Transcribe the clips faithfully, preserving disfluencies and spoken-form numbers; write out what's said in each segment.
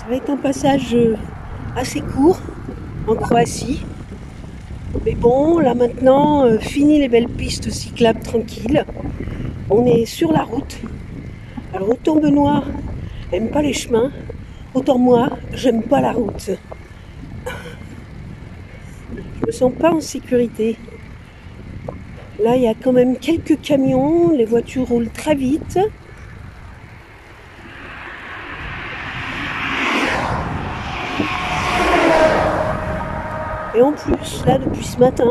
Ça va être un passage assez court en Croatie. Mais bon, là maintenant, euh, fini les belles pistes cyclables tranquilles. On est sur la route. Alors autant Benoît n'aime pas les chemins, autant moi, j'aime pas la route. Je me sens pas en sécurité. Là, il y a quand même quelques camions, les voitures roulent très vite. Et en plus, là, depuis ce matin,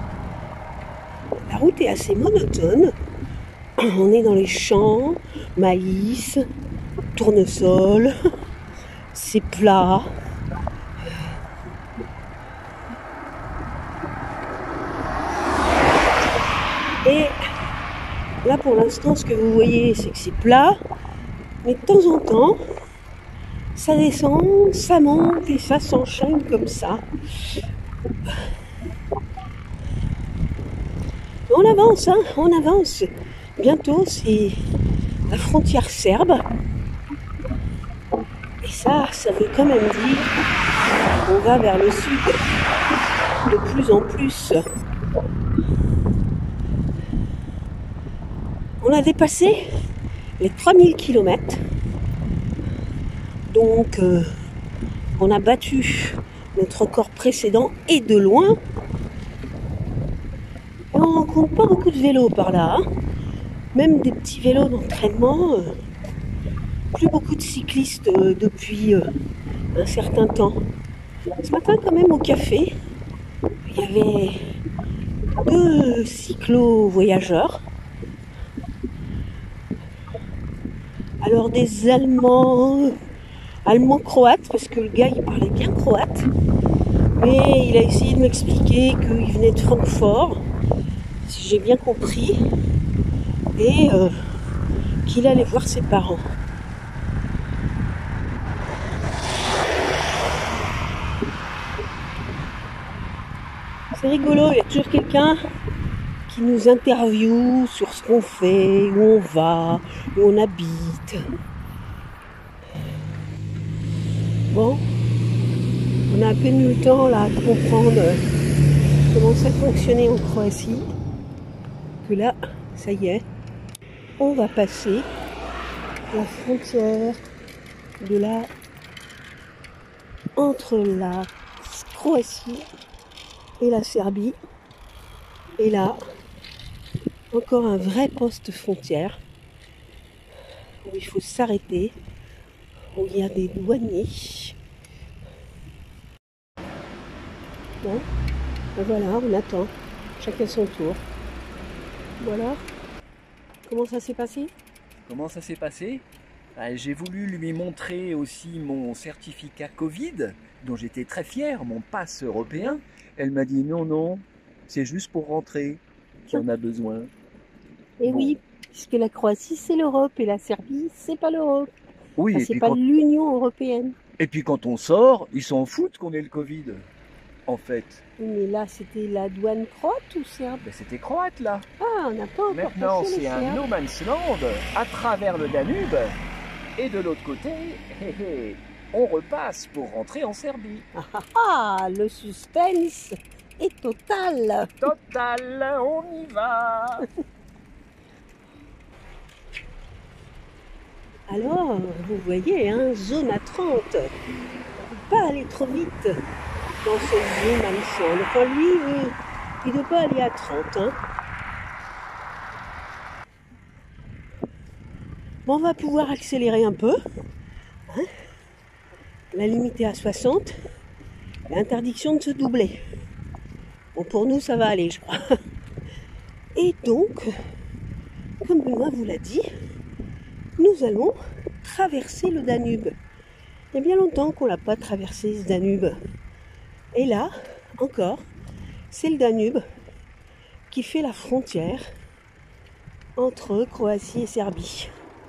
la route est assez monotone. On est dans les champs, maïs, tournesol, c'est plat. Et là, pour l'instant, ce que vous voyez, c'est que c'est plat. Mais de temps en temps, ça descend, ça monte et ça s'enchaîne comme ça. On avance, hein, on avance. Bientôt, c'est la frontière serbe. Et ça, ça veut quand même dire qu'on va vers le sud de plus en plus. On a dépassé les trois mille kilomètres. Donc, euh, on a battu notre record précédent et de loin. Et on rencontre pas beaucoup de vélos par là. Hein. Même des petits vélos d'entraînement. Euh, plus beaucoup de cyclistes euh, depuis euh, un certain temps. Ce matin, quand même, au café, il y avait deux cyclo-voyageurs. Alors des Allemands, Allemands-Croates, parce que le gars, il parlait bien croate. Mais il a essayé de m'expliquer qu'il venait de Francfort, si j'ai bien compris, et euh, qu'il allait voir ses parents. C'est rigolo, il y a toujours quelqu'un qui nous interviewe sur ce qu'on fait, où on va, où on habite. Bon, on a à peine eu le temps là de comprendre comment ça fonctionnait en Croatie, que là, ça y est, on va passer la frontière de la entre la Croatie et la Serbie. Et là, encore un vrai poste frontière où il faut s'arrêter, où il y a des douaniers. Bon, ben voilà, on attend, chacun son tour. Voilà. Comment ça s'est passé? Comment ça s'est passé? Ah, j'ai voulu lui montrer aussi mon certificat Covid, dont j'étais très fier, mon pass européen. Elle m'a dit non, non, c'est juste pour rentrer qui en a besoin. Et bon. oui, puisque la Croatie c'est l'Europe et la Serbie c'est pas l'Europe. Oui, enfin, et c'est puis pas quand... l'Union européenne. Et puis quand on sort, ils s'en foutent qu'on ait le Covid, en fait. Mais là, c'était la douane croate ou serbe? Ben, c'était croate là. Ah, on n'a pas encore Maintenant, passé les c'est un Serbes. no man's land à travers le Danube. Et de l'autre côté, hé, hé, on repasse pour rentrer en Serbie. Ah, ah, ah, le suspense est total. Total, on y va. Alors, vous voyez, hein, zone à trente. Il ne faut pas aller trop vite dans ce no man's land. Enfin, lui, euh, il ne doit pas aller à trente. Hein. Bon, on va pouvoir accélérer un peu. Hein. La limite est à soixante. Interdiction de se doubler. Bon, pour nous, ça va aller, je crois. Et donc, comme Benoît vous l'a dit, nous allons traverser le Danube. Il y a bien longtemps qu'on l'a pas traversé, ce Danube. Et là, encore, c'est le Danube qui fait la frontière entre Croatie et Serbie.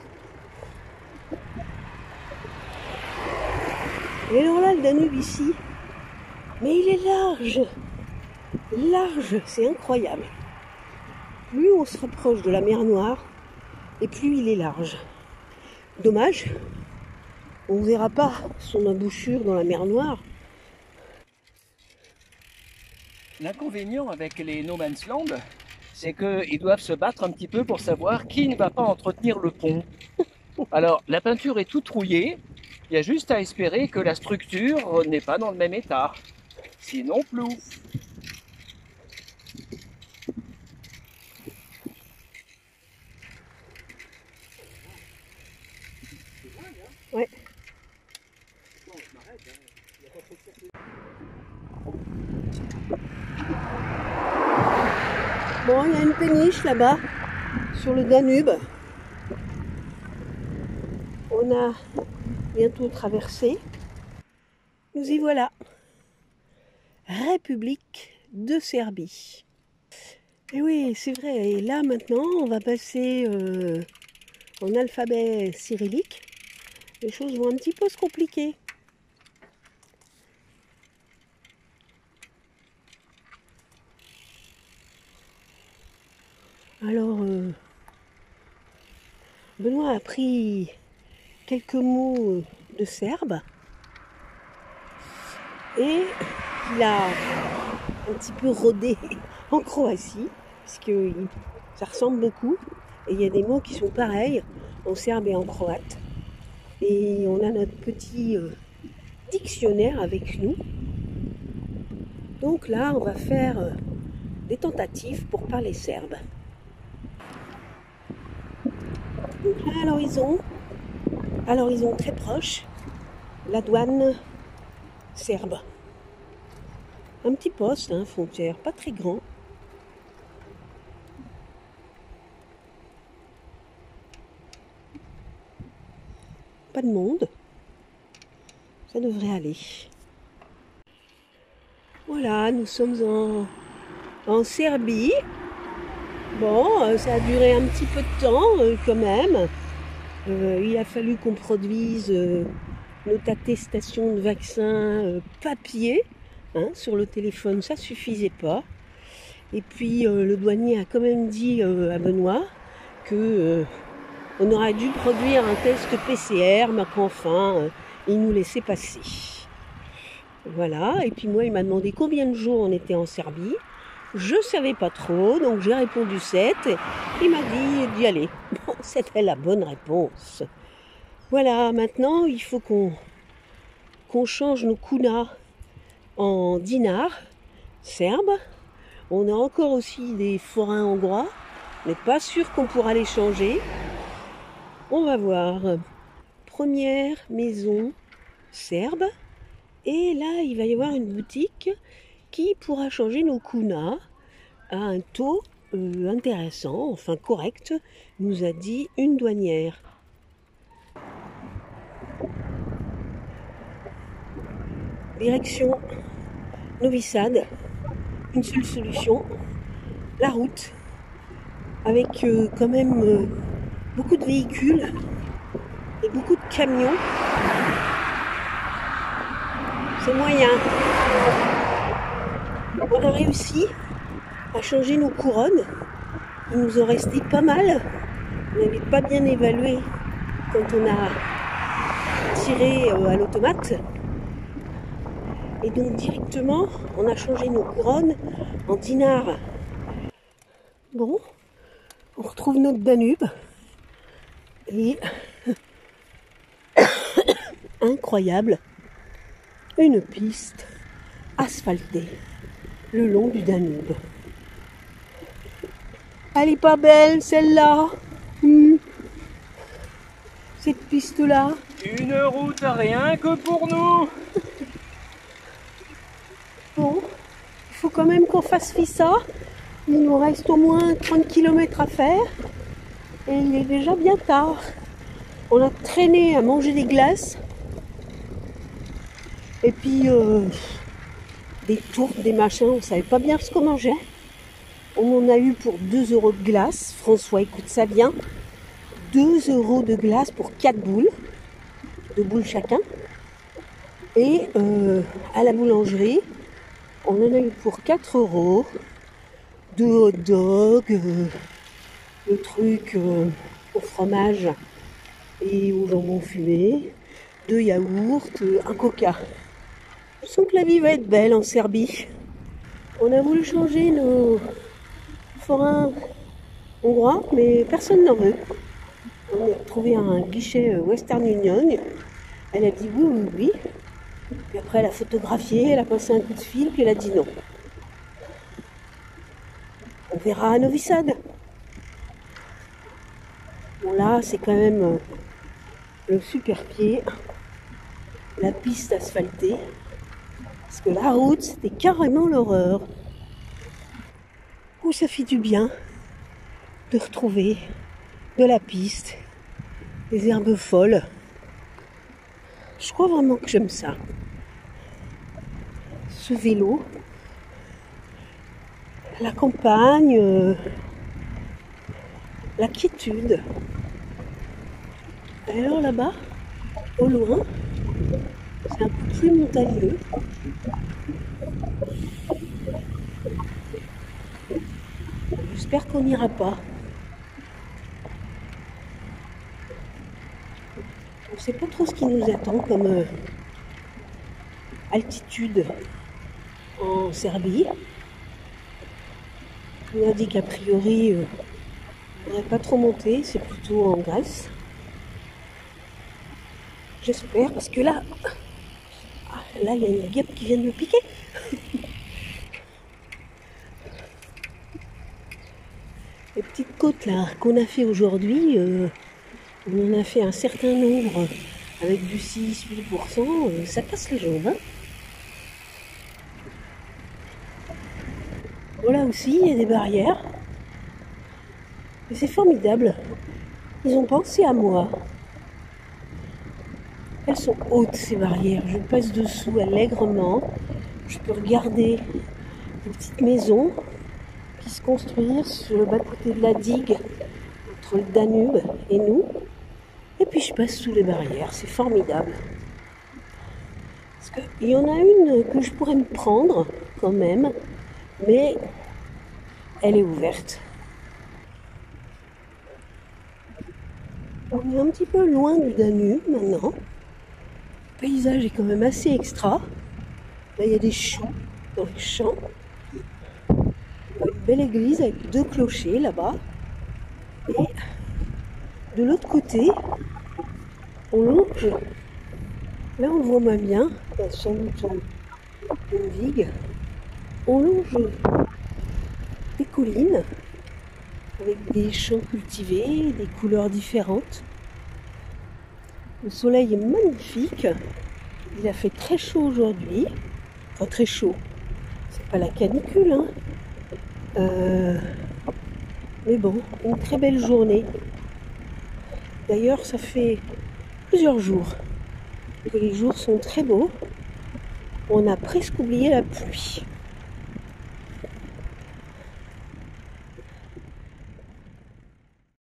Et alors là, le Danube ici, mais il est large. Large, c'est incroyable. Plus on se rapproche de la mer Noire, et plus il est large. Dommage On ne verra pas son embouchure dans la mer Noire. L'inconvénient avec les no man's land, c'est qu'ils doivent se battre un petit peu pour savoir qui ne va pas entretenir le pont. Alors, la peinture est toute rouillée, il y a juste à espérer que la structure n'est pas dans le même état. Sinon, plou. Ouais. Bon, il y a une péniche là-bas, sur le Danube. On a bientôt traversé. Nous y voilà. République de Serbie. Et oui, c'est vrai. Et là, maintenant, on va passer euh, en alphabet cyrillique. Les choses vont un petit peu se compliquer. Alors, euh, Benoît a pris quelques mots de serbe et il a un petit peu rodé en Croatie, parce que ça ressemble beaucoup, et il y a des mots qui sont pareils en serbe et en croate. Et on a notre petit euh, dictionnaire avec nous. Donc là, on va faire euh, des tentatives pour parler serbe. Donc là, à l'horizon, à l'horizon très proche, la douane serbe. Un petit poste, hein, frontière, pas très grand. Pas de monde. Ça devrait aller. Voilà, nous sommes en, en Serbie. Bon, ça a duré un petit peu de temps euh, quand même. Euh, il a fallu qu'on produise euh, notre attestation de vaccin euh, papier. Hein, sur le téléphone, ça suffisait pas. Et puis euh, le douanier a quand même dit euh, à Benoît que euh, on aurait dû produire un test P C R, mais qu'enfin, euh, il nous laissait passer. Voilà, et puis moi, il m'a demandé combien de jours on était en Serbie. Je ne savais pas trop, donc j'ai répondu sept. Il m'a dit d'y aller. Bon, c'était la bonne réponse. Voilà, maintenant, il faut qu'on qu'on change nos kunas en dinars serbes. On a encore aussi des forains hongrois. On n'est pas sûr qu'on pourra les changer. On va voir. Première maison serbe. Et là, il va y avoir une boutique qui pourra changer nos kunas à un taux euh, intéressant, enfin correct, nous a dit une douanière. Direction Novi Sad, une seule solution, la route, avec euh, quand même euh, beaucoup de véhicules et beaucoup de camions. C'est moyen. On a réussi à changer nos couronnes. Il nous en restait pas mal. On n'avait pas bien évalué quand on a tiré euh, à l'automate. Et donc directement, on a changé nos couronnes en dinars. Bon, on retrouve notre Danube. Et incroyable, une piste asphaltée le long du Danube. Elle est pas belle celle-là. Hmm. Cette piste-là. Une route rien que pour nous. Bon, il faut quand même qu'on fasse fi ça. Il nous reste au moins trente kilomètres à faire. Et il est déjà bien tard. On a traîné à manger des glaces. Et puis euh, des tourtes, des machins, on ne savait pas bien ce qu'on mangeait. On en a eu pour deux euros de glace. François, écoute ça bien. deux euros de glace pour quatre boules. Deux boules chacun. Et euh, à la boulangerie, on en a eu pour quatre euros. Deux hot dogs, euh, le truc euh, au fromage et au jambon fumé. deux yaourts, un coca. Je sens que la vie va être belle en Serbie. On a voulu changer nos forains hongrois, mais personne n'en veut. On a trouvé un guichet Western Union. Elle a dit oui, oui, oui. Puis après, elle a photographié, elle a passé un coup de fil, puis elle a dit non. On verra à Novi Sad. Bon, là, c'est quand même le super pied, la piste asphaltée. Parce que la route, c'était carrément l'horreur. Où ça fait du bien de retrouver de la piste, des herbes folles. Je crois vraiment que j'aime ça. Ce vélo, la campagne, euh, la quiétude. Et alors là-bas, au loin, c'est un peu plus montagneux. J'espère qu'on n'ira pas. On ne sait pas trop ce qui nous attend comme euh, altitude en Serbie. On a dit qu'a priori, euh, on ne devrait pas trop monter, c'est plutôt en Grèce. J'espère, parce que là, ah, là, il y a une guêpe qui vient de me piquer. Les petites côtes là qu'on a fait aujourd'hui, euh, on en a fait un certain nombre avec du six à huit pour cent, euh, ça casse les jambes. Hein. Voilà aussi, il y a des barrières. Et c'est formidable. Ils ont pensé à moi. Elles sont hautes ces barrières. Je passe dessous allègrement. Je peux regarder des petites maisons qui se construisent sur le bas-côté de la digue entre le Danube et nous. Et puis je passe sous les barrières. C'est formidable. Parce qu'il y en a une que je pourrais me prendre quand même, mais elle est ouverte. On est un petit peu loin du Danube maintenant. Le paysage est quand même assez extra. Là, il y a des choux dans les champs. Une belle église avec deux clochers là-bas. Et de l'autre côté, on longe. Là, on le voit moins bien. Il y a sans doute une digue. On longe des collines avec des champs cultivés, des couleurs différentes. Le soleil est magnifique. Il a fait très chaud aujourd'hui. Enfin, très chaud. C'est pas la canicule, hein. Euh, mais bon, une très belle journée. D'ailleurs, ça fait plusieurs jours que les jours sont très beaux. On a presque oublié la pluie.